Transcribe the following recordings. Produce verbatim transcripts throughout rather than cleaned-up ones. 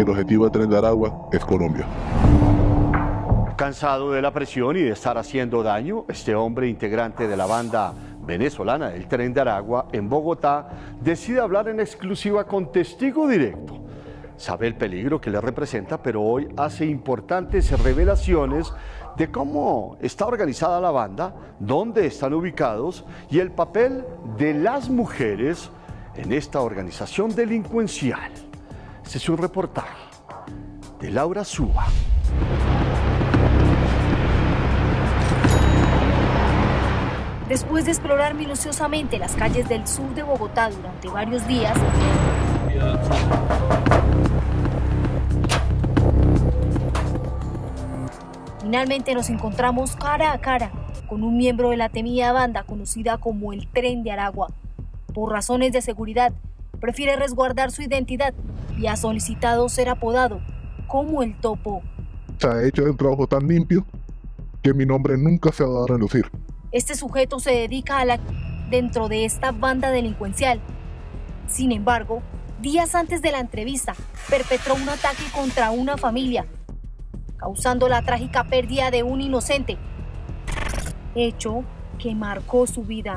el objetivo del Tren de Aragua es Colombia. Cansado de la presión y de estar haciendo daño, este hombre integrante de la banda venezolana del Tren de Aragua en Bogotá decide hablar en exclusiva con Testigo Directo. Sabe el peligro que le representa, pero hoy hace importantes revelaciones de cómo está organizada la banda, dónde están ubicados y el papel de las mujeres en esta organización delincuencial. Este es un reportaje de Laura Suba. Después de explorar minuciosamente las calles del sur de Bogotá durante varios días, finalmente nos encontramos cara a cara con un miembro de la temida banda conocida como el Tren de Aragua. Por razones de seguridad, prefiere resguardar su identidad y ha solicitado ser apodado como el Topo. Se ha hecho un trabajo tan limpio que mi nombre nunca se va a relucir. Este sujeto se dedica a la dentro de esta banda delincuencial. Sin embargo, días antes de la entrevista, perpetró un ataque contra una familia, causando la trágica pérdida de un inocente, hecho que marcó su vida.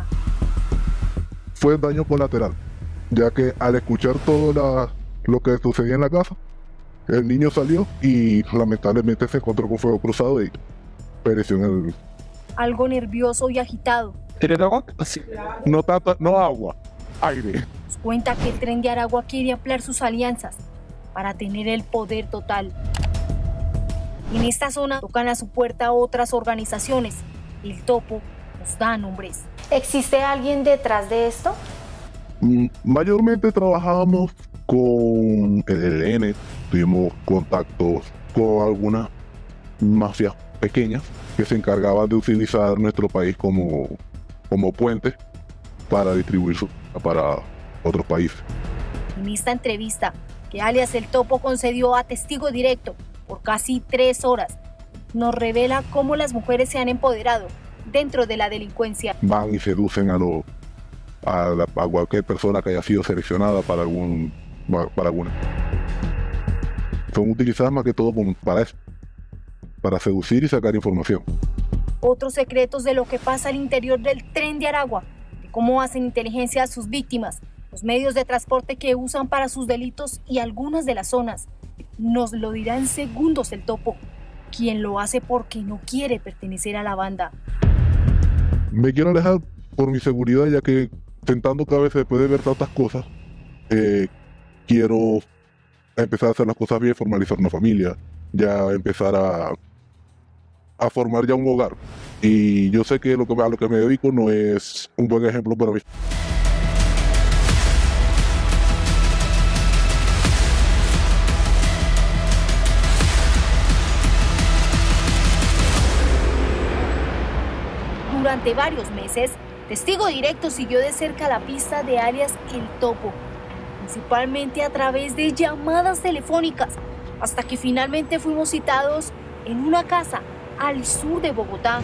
Fue daño colateral, ya que al escuchar todo la, lo que sucedía en la casa, el niño salió y lamentablemente se encontró con fuego cruzado y pereció en el... Algo nervioso y agitado. ¿Tiene agua? Sí. No tanto, no agua, aire. Nos cuenta que el Tren de Aragua quiere ampliar sus alianzas para tener el poder total. En esta zona tocan a su puerta otras organizaciones. El Topo nos da nombres. ¿Existe alguien detrás de esto? Mm, mayormente trabajábamos con el E L N, tuvimos contactos con algunas mafias pequeñas que se encargaban de utilizar nuestro país como, como puente para distribuir su, para otros países. En esta entrevista que alias el Topo concedió a Testigo Directo por casi tres horas, nos revela cómo las mujeres se han empoderado dentro de la delincuencia. Van y seducen a, lo, a, la, a cualquier persona que haya sido seleccionada para, algún, para alguna. Son utilizadas más que todo para eso, para seducir y sacar información. Otros secretos de lo que pasa al interior del Tren de Aragua, de cómo hacen inteligencia a sus víctimas, los medios de transporte que usan para sus delitos y algunas de las zonas. Nos lo dirá en segundos el Topo, quien lo hace porque no quiere pertenecer a la banda. Me quiero alejar por mi seguridad, ya que tentando cada vez se puede ver tantas cosas. Eh, quiero empezar a hacer las cosas bien, formalizar una familia, ya empezar a, a formar ya un hogar. Y yo sé que lo que a lo que me dedico no es un buen ejemplo para mí. Durante varios meses, Testigo Directo siguió de cerca la pista de alias El Topo, principalmente a través de llamadas telefónicas, hasta que finalmente fuimos citados en una casa al sur de Bogotá.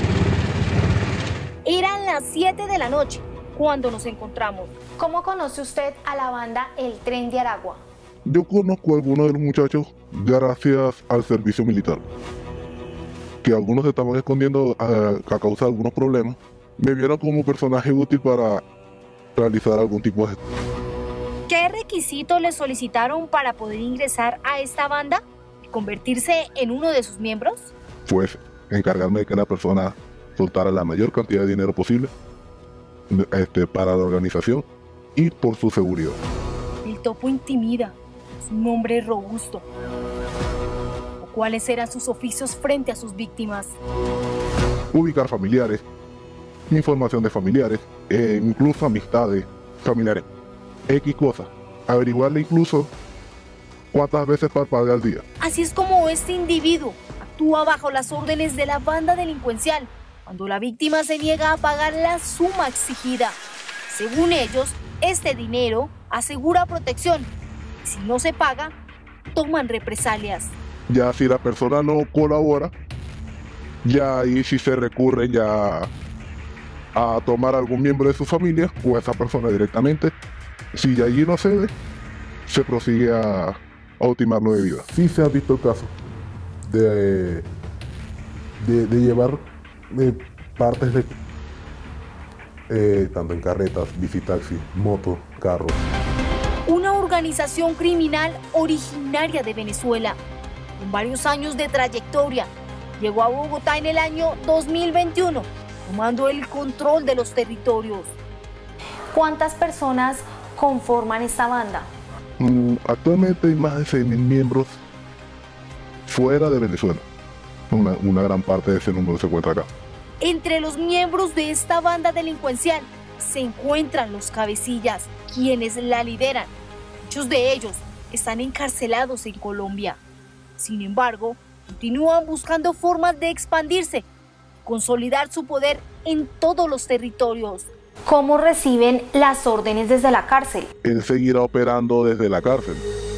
Eran las siete de la noche cuando nos encontramos. ¿Cómo conoce usted a la banda El Tren de Aragua? Yo conozco a algunos de los muchachos gracias al servicio militar, que algunos se estaban escondiendo a, a causa de algunos problemas. Me vieron como personaje útil para realizar algún tipo de... ¿Qué requisitos le solicitaron para poder ingresar a esta banda y convertirse en uno de sus miembros? Pues encargarme de que la persona soltara la mayor cantidad de dinero posible este, para la organización y por su seguridad. El Topo intimida, es un hombre robusto. ¿Cuáles eran sus oficios frente a sus víctimas? Ubicar familiares, información de familiares, eh, incluso amistades familiares, X cosas, averiguarle incluso cuántas veces parpadea al día. Así es como este individuo actúa bajo las órdenes de la banda delincuencial, cuando la víctima se niega a pagar la suma exigida. Según ellos, este dinero asegura protección, y si no se paga, toman represalias. Ya si la persona no colabora, ya ahí sí se recurre ya a tomar a algún miembro de su familia o a esa persona directamente. Si de allí no cede, se prosigue a, a ultimarlo de vida. Sí se ha visto el caso de, de, de llevar eh, partes de eh, tanto en carretas, bicitaxi, moto, carros. Una organización criminal originaria de Venezuela, con varios años de trayectoria, llegó a Bogotá en el año dos mil veintiuno, tomando el control de los territorios. ¿Cuántas personas conforman esta banda? Mm, actualmente hay más de seis mil miembros fuera de Venezuela. Una, una gran parte de ese número se encuentra acá. Entre los miembros de esta banda delincuencial se encuentran los cabecillas, quienes la lideran. Muchos de ellos están encarcelados en Colombia. Sin embargo, continúan buscando formas de expandirse, consolidar su poder en todos los territorios. ¿Cómo reciben las órdenes desde la cárcel? Él seguirá operando desde la cárcel,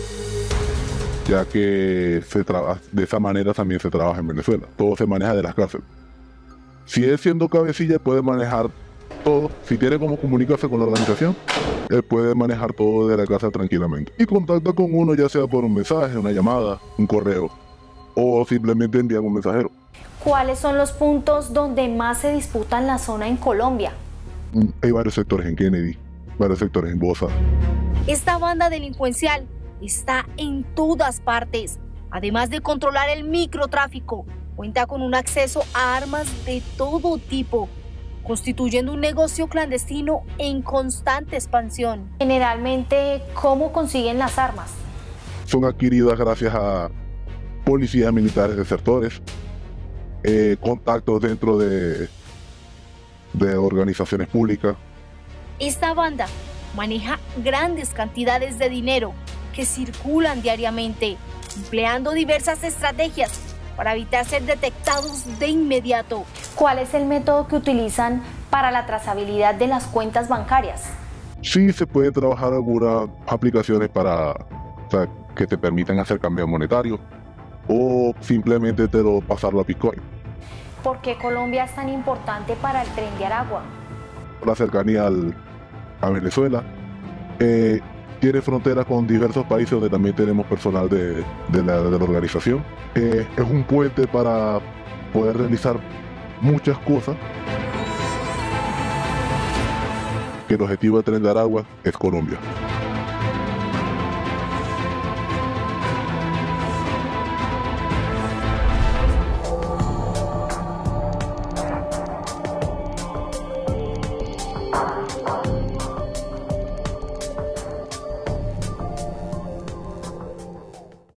ya que se de esa manera también se trabaja en Venezuela. Todo se maneja de las cárceles. Si él siendo cabecilla puede manejar todo, si tiene cómo comunicarse con la organización, él puede manejar todo desde la casa tranquilamente. Y contacta con uno ya sea por un mensaje, una llamada, un correo, o simplemente envía un mensajero. ¿Cuáles son los puntos donde más se disputan la zona en Colombia? Hay varios sectores en Kennedy, varios sectores en Bosa. Esta banda delincuencial está en todas partes. Además de controlar el microtráfico, cuenta con un acceso a armas de todo tipo, constituyendo un negocio clandestino en constante expansión. Generalmente, ¿cómo consiguen las armas? Son adquiridas gracias a policías militares desertores, eh, contactos dentro de, de organizaciones públicas. Esta banda maneja grandes cantidades de dinero que circulan diariamente, empleando diversas estrategias para evitar ser detectados de inmediato. ¿Cuál es el método que utilizan para la trazabilidad de las cuentas bancarias? Sí se pueden trabajar algunas aplicaciones para, o sea, que te permitan hacer cambio monetario o simplemente te lo pasarlo a Bitcoin. ¿Por qué Colombia es tan importante para el Tren de Aragua? La cercanía al, a Venezuela. Eh, tiene frontera con diversos países donde también tenemos personal de, de, la, de la organización. Eh, es un puente para poder realizar muchas cosas. Que el objetivo del Tren de Aragua es Colombia.